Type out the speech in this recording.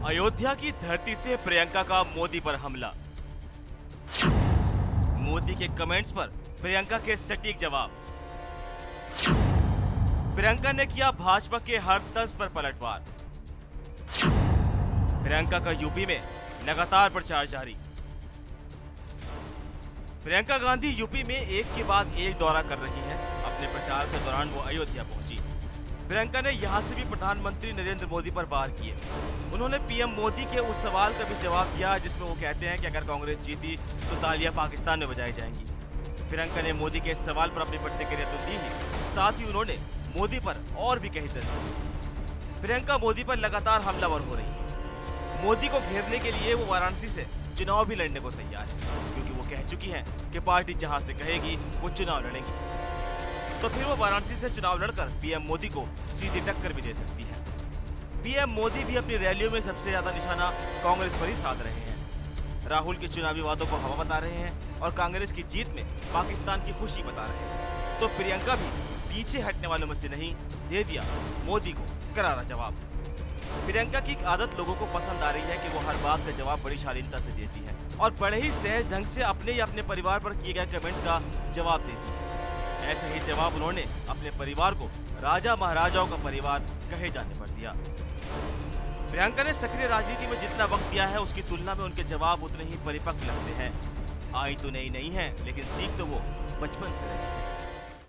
अयोध्या की धरती से प्रियंका का मोदी पर हमला। मोदी के कमेंट्स पर प्रियंका के सटीक जवाब। प्रियंका ने किया भाजपा के हर तर्ज पर पलटवार। प्रियंका का यूपी में लगातार प्रचार जारी। प्रियंका गांधी यूपी में एक के बाद एक दौरा कर रही हैं। अपने प्रचार के दौरान वो अयोध्या पहुंची। प्रियंका ने यहां से भी प्रधानमंत्री नरेंद्र मोदी पर वार किए। उन्होंने पीएम मोदी के उस सवाल का भी जवाब दिया जिसमें वो कहते हैं कि अगर कांग्रेस जीती तो तालियां पाकिस्तान में बजाई जाएंगी। प्रियंका ने मोदी के इस सवाल पर अपनी प्रतिक्रिया तो दी ही, साथ ही उन्होंने मोदी पर और भी कही तंज। प्रियंका मोदी पर लगातार हमलावर हो रही है। मोदी को घेरने के लिए वो वाराणसी से चुनाव भी लड़ने को तैयार है, क्योंकि वो कह चुकी हैं कि पार्टी जहां से कहेगी वो चुनाव लड़ेंगी। तो फिर वो वाराणसी से चुनाव लड़कर पीएम मोदी को सीधी टक्कर भी दे सकती है। पीएम मोदी भी अपनी रैलियों में सबसे ज्यादा निशाना कांग्रेस पर ही साध रहे हैं। राहुल के चुनावी वादों को हवा बता रहे हैं और कांग्रेस की जीत में पाकिस्तान की खुशी बता रहे हैं। तो प्रियंका भी पीछे हटने वालों में से नहीं, दे दिया मोदी को करारा जवाब। प्रियंका की आदत लोगों को पसंद आ रही है कि वो हर बात का जवाब बड़ी शालीनता से देती है और बड़े ही सहज ढंग से अपने या अपने परिवार पर किए गए कमेंट्स का जवाब देती है। ऐसे ही जवाब उन्होंने अपने परिवार को राजा महाराजाओं का परिवार कहे जाने पर दिया। प्रियंका ने सक्रिय राजनीति में जितना वक्त दिया है उसकी तुलना में उनके जवाब उतने ही परिपक्व लगते हैं। आई तो नहीं है, लेकिन सीख तो वो बचपन से रही है।